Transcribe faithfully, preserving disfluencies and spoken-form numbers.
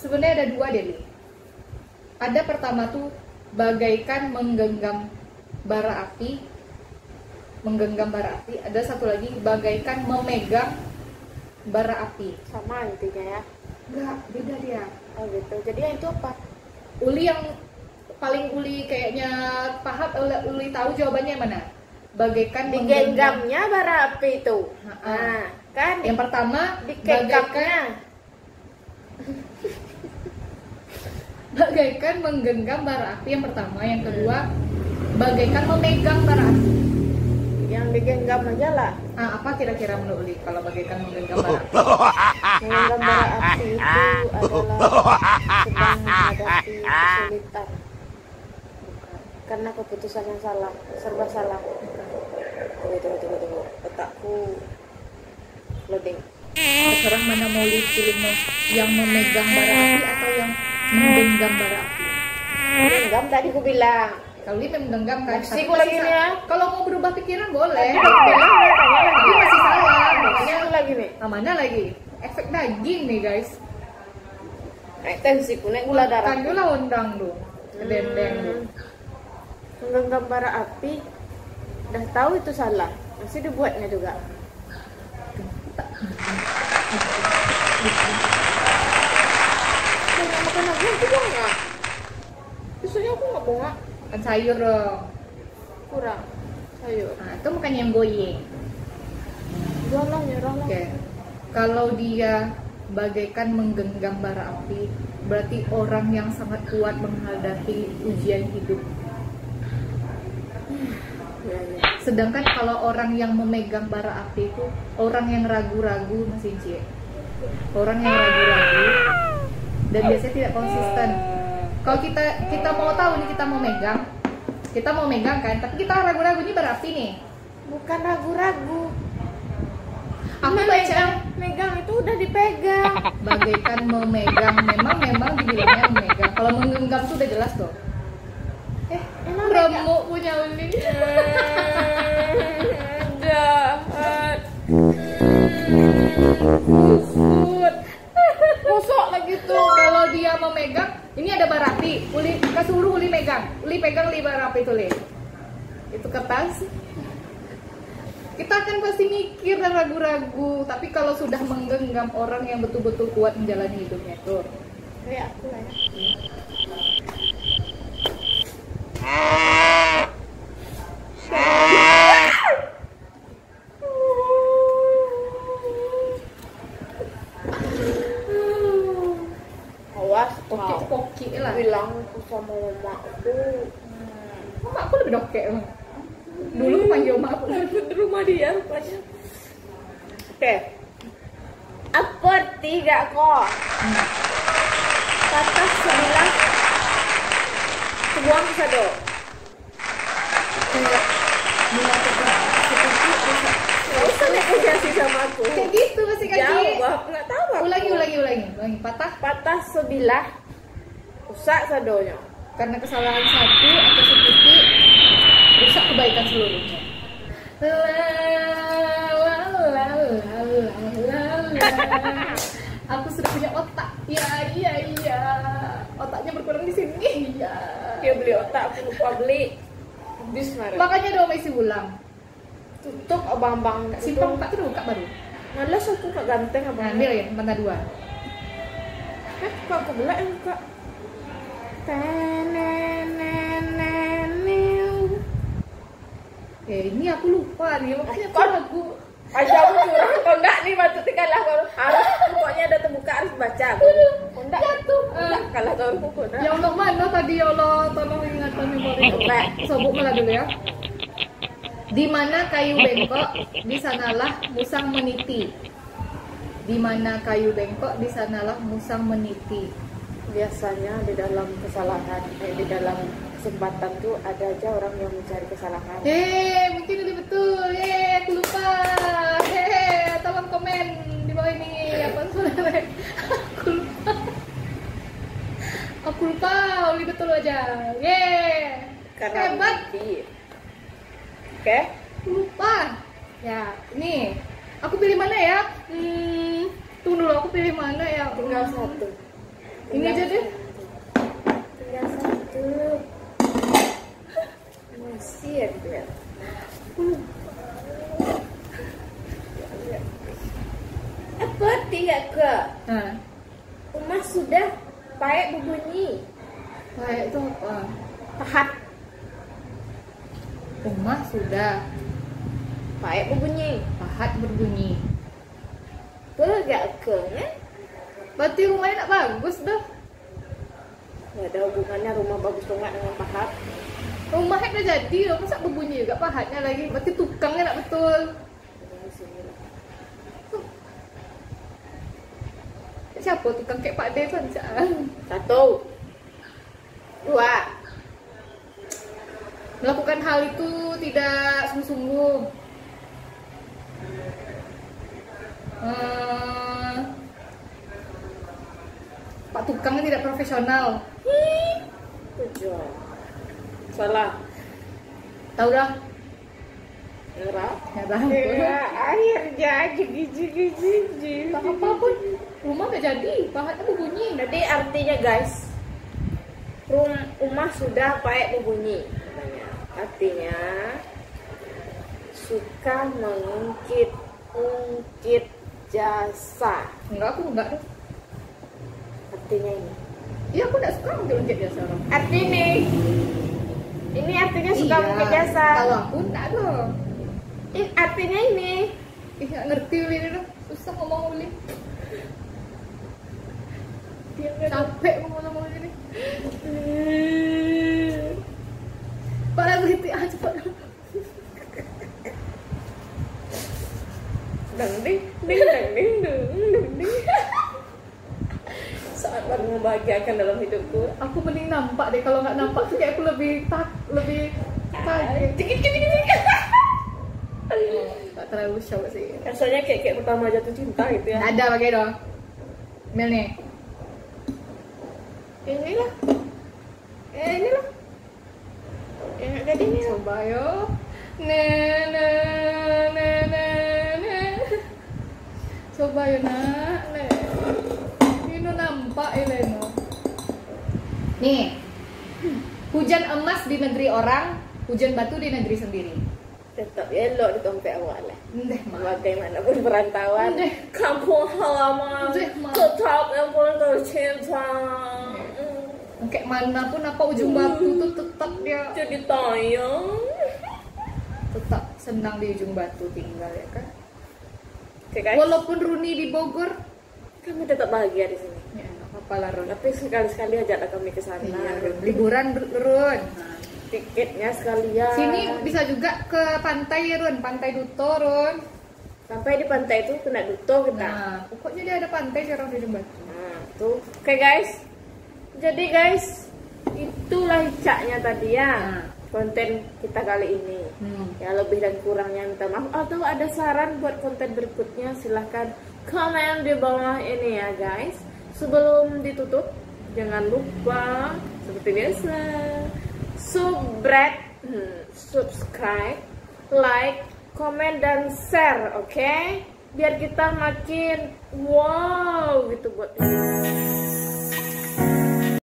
Sebenarnya ada dua deh, Li. Ada pertama tuh bagaikan menggenggam bara api, menggenggam bara api. Ada satu lagi bagaikan memegang bara api. Sama intinya ya? Enggak, beda dia. Oh gitu. Jadi yang itu apa? Uli yang paling Uli kayaknya paham, Uli tahu jawabannya mana? Bagaikan digenggamnya bara api itu. Ha-ha. Nah, kan Yang pertama digenggamnya. Bagaikan menggenggam bara api yang pertama, yang kedua bagaikan memegang bara api. Yang digenggam aja lah. Ah, apa kira-kira menurut Uli kalau bagaikan menggenggam bara api? Menggenggam bara api itu adalah sedang menghadapi kesulitan. Karena keputusan yang salah, serba salah. Tunggu, tunggu, tunggu, tunggu. Otakku loading. Terserah mana mau Uli pilih mau- yang memegang bara api atau yang menggenggam bara api. Genggam tadi aku bilang. Kalau Uli menggenggam kan. Masih tapi aku lagi masih nih ya. sa- Kalau mau berubah pikiran boleh. Tadi aku bilang, tanya lagi. Tapi masih salah. Makanya Aku lagi nih. nah, mana lagi? Efek daging nih guys. Naik tensiku, naik gula darah. Kan dulu lah undang tuh. Dendeng tuh. Menggenggam bara api, udah tahu itu salah, masih dibuatnya juga. Jangan makan aku, aku bongak. Biasanya aku nggak bongak, Kan sayur dong. kurang sayur. Nah, itu bukan yang goyeng. Jual lah, nyerah lah. Oke. Kalau dia bagaikan menggenggam bara api, berarti orang yang sangat kuat menghadapi ujian hidup. Ya, ya. Sedangkan kalau orang yang memegang bara api itu orang yang ragu-ragu, Mas Inci. Orang yang ragu-ragu dan biasanya tidak konsisten. Kalau kita kita mau tahu nih, kita mau megang, kita mau megang kan, tapi kita ragu-ragu ini bara api nih. Bukan ragu-ragu. Aku baca Megang, megang itu udah dipegang. bagaikan memegang, memang memang dibilangnya memegang. Kalau menggenggam tuh udah jelas tuh. Eh, Emang megang? remuk punya Uli. Jahat. Kusut. Kosok lagi tuh. Kalau dia memegang, ini ada bara api. Uli kasuruh Uli megang. Uli pegang li bara api itu, Li. Itu kertas. Kita akan pasti mikir dan ragu-ragu. Tapi kalau sudah menggenggam orang yang betul-betul kuat menjalani hidupnya tuh. Kayak aku lah ya. Awas, Poki-poki lah. bilang aku sama mama aku. Mama aku lebih dokek emang. Dulu panggil mama aku Di rumah dia rupanya. Oke. Apa tiga kok? Kata sebelah sebuang sado. kayak bila kita seperti bisa. Gak usah negosiasi sama aku. Kayak gitu masih kaki. Jawab, nggak tahu aku. Ulangi, ulangi, ulangi, ulangi. Patah Patah sebilah, rusak sadonya. karena kesalahan satu atau setitik, rusak kebaikan seluruhnya. La la la la la la. Aku sudah punya otak. Ya, iya, iya. Otaknya berkurang di sini. Iya. Dia beli otak, aku lupa beli. Habis kemarin. Makanya dong isi ulang. Tutup abang-abang. Simpang tak terus buka baru. Malas aku gak ganteng abang. Ambil ya, mana dua. Eh, kok aku belak yang buka. Teneneneneneu. Eh, ini aku lupa nih, makanya aku Kok? ragu. Aja aku curang, kalau enggak nih batu tinggal lah kalau harus pokoknya ada terbuka harus baca. Kalau enggak Jatuh. enggak kalah tahun aku enggak. Ya Allah, mana tadi ya Allah, tolong ingatkan memori. Oke. Sobuk malah dulu ya. Di mana kayu bengkok, di sanalah musang meniti. Di mana kayu bengkok, di sanalah musang meniti. Biasanya di dalam kesalahan, eh, di dalam kesempatan tuh ada aja orang yang mencari kesalahan. Hei, mungkin ini betul. Hei, aku lupa. Hei, tolong komen di bawah ini. Apa sebenarnya? Aku lupa. Aku lupa, ini betul aja. Yeay. Karena Hebat. mimpi. Oke. Aku lupa. Ya, ini. Aku pilih mana ya? Hmm, tunggu dulu, aku pilih mana ya? Tinggal Hmm. satu. Ini aja deh. Tinggal satu. Masih ya gitu ya. Apa tidak ke? Nah, Rumah sudah paek berbunyi. paek itu apa? Pahat. Rumah sudah, Paek berbunyi. pahat berbunyi. Tegak ke? Kan? Berarti rumahnya tak bagus dah. Gak ada hubungannya rumah bagus banget dengan pahat. Rumahnya udah jadi loh, masa berbunyi juga pahatnya lagi. Berarti tukangnya tak betul. Siapa tukang kayak Pak D kan? Satu. Dua. Melakukan hal itu tidak sungguh-sungguh. Hmm, Pak tukangnya tidak profesional. Tujuh. Salah. Tahu dah. Nyerah. Nyerah. Ya, akhirnya gigi-gigi. Tak apa-apa, rumah gak jadi, pahatnya berbunyi. Jadi artinya guys, rum rumah sudah paek berbunyi. Katanya. Artinya suka mengungkit ungkit jasa. Enggak, aku enggak deh. Artinya ini. Iya, aku enggak suka ngungkit jasa orang. Arti ini. Ini artinya suka Iya, mengungkit jasa. Kalau aku enggak dong. Ini artinya ini. Ih, nggak ngerti Uli ini dah. Susah ngomong Uli. Dia nggak Capek ngomong-ngomong ini. Pada berhenti ah cepat. dang ding ding dang ding ding ding ding. Saat paling membahagiakan dalam hidupku. Aku mending nampak deh, kalau nggak nampak tuh kayak aku lebih tak lebih kaget. Dikit dikit dikit. Tak terlalu shock sih. Rasanya kayak kayak pertama jatuh cinta gitu ya. Ada pakai dong. Mel nih. Inilah. Eh inilah. Yang jadi ini. Coba yo. Ne ne ne ne ne. Coba yo nak. Ne. Ini nampak Eleno. Nih. Hujan emas di negeri orang, hujan batu di negeri sendiri. Tetap elok di dompet awak lah. Ndeh, mak. Bagaimanapun perantauan, Ndeh. kampung halaman, Ndeh, Mak. tetap yang paling tercinta. Kayak mana pun apa ujung batu tuh tetap dia Jadi tayang. tetap senang di ujung batu tinggal ya kan. Oke guys, Walaupun Runi di Bogor, kami tetap bahagia di sini. ya nggak apa-apa lah Run. Tapi sekali-sekali ajaklah kami ke sana. Iya, liburan Run. Tiketnya sekalian. Sini bisa juga ke pantai Run, Pantai Duto Run. Sampai di pantai itu kena duto kita. Nah, pokoknya dia ada pantai sekarang di ujung batu. Nah, tuh. Oke guys. Jadi guys, itulah caknya tadi ya. Nah. Konten kita kali ini. Hmm. Ya lebih dan kurangnya minta maaf. Atau ada saran buat konten berikutnya, silahkan komen di bawah ini ya guys. Sebelum ditutup, jangan lupa seperti biasa subscribe, hmm, subscribe, like, komen dan share, oke? Okay? Biar kita makin wow gitu buat ini.